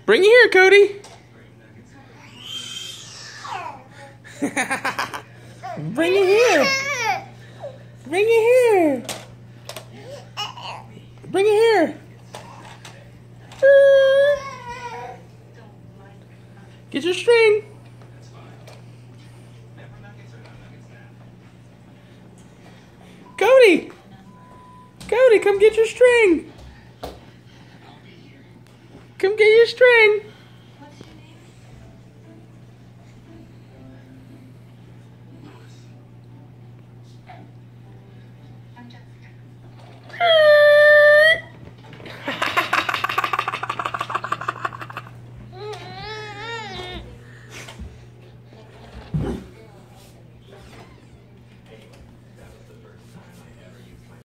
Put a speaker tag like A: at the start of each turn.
A: Bring it here, Cody. Bring it here. Bring it here. Bring it here. Get your string. Cody. Cody, come get your string. Come get your string.